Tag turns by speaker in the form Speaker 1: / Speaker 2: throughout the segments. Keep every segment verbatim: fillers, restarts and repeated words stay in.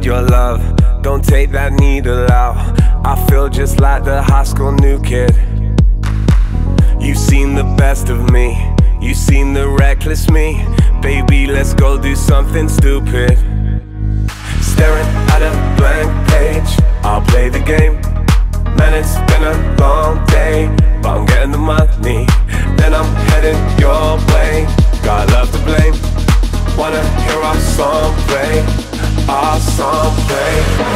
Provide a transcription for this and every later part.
Speaker 1: need your love. Don't take that needle out. I feel just like the high school new kid. You've seen the best of me, you've seen the reckless me. Baby, let's go do something stupid. Staring at a blank page, I'll play the game. Man, it's been a long day, but I'm getting the money. Then I'm heading your way. Got love to blame. Wanna hear our song play, our song play.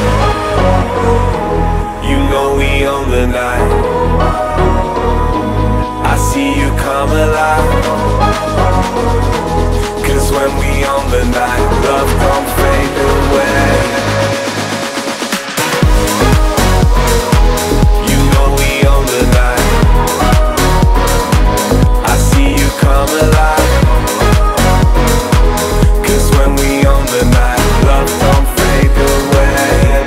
Speaker 1: You know we own the night. I see you come alive. Cause when we own the night, love don't fade away. You know we own the night. I see you come alive. Cause when we own the night, love don't fade away.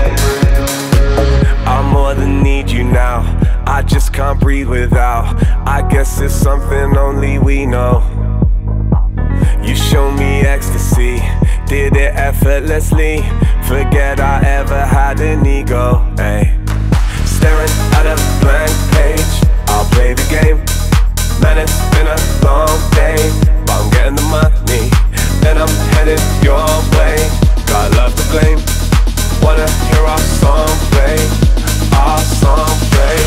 Speaker 1: I more than need you now, I just can't breathe without. I guess it's something only we know. You show me ecstasy, did it effortlessly. Forget I ever had an ego, ay. Staring at a blank page, I'll play the game. Man, it's been a long day, but I'm getting the money. Then I'm headed your way. Got love to blame. Wanna hear our song play, our song play.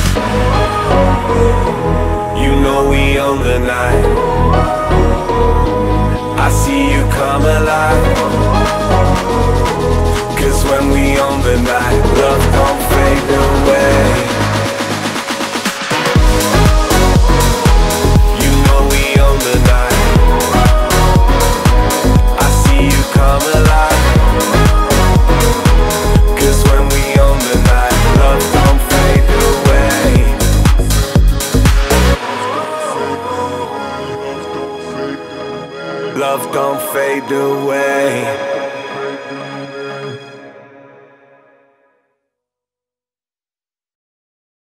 Speaker 1: You know we own the night. I see you come alive. Cause when we own the night, love don't fade away. You know we own the night. I see you come alive. Cause when we own the night, love don't fade away. Love don't fade away.